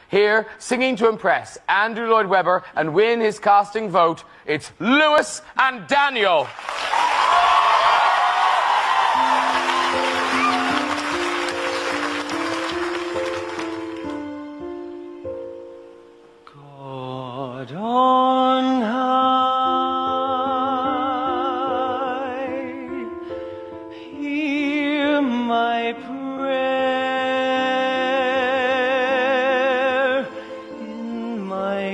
Here, singing to impress Andrew Lloyd Webber and win his casting vote, it's Lewis and Daniel. God on high, hear my prayer in my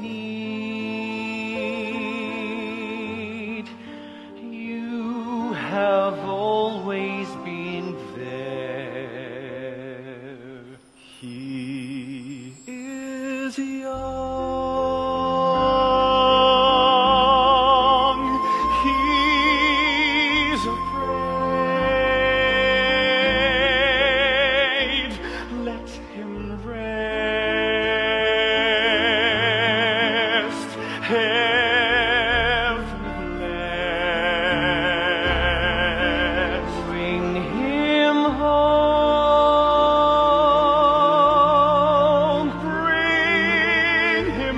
need. You have always been there. He is young, he's afraid. Let him rest, heaven bless. Bring him home, bring him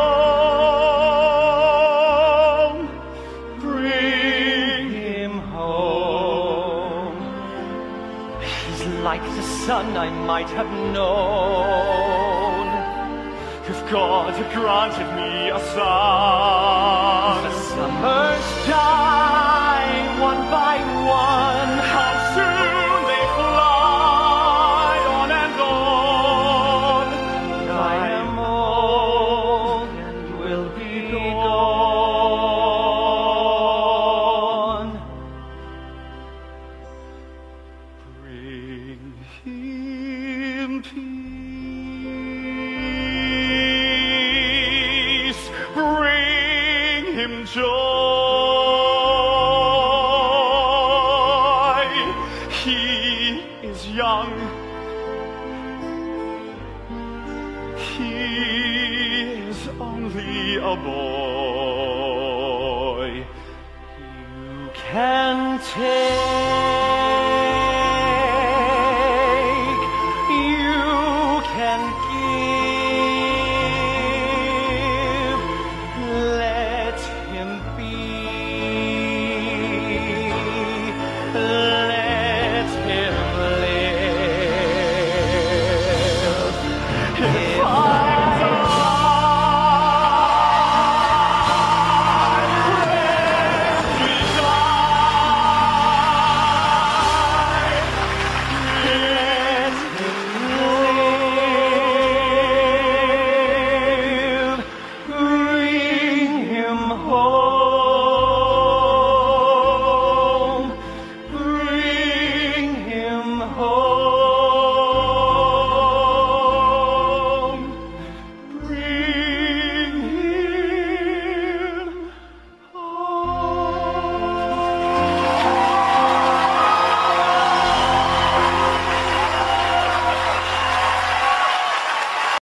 home, bring him home. He's like the son I might have known if God had granted me a son. The summers die one by one. How soon they fly on and on. I am old and will be gone. Bring him peace, bring him joy. He is young, he is only a boy. You can take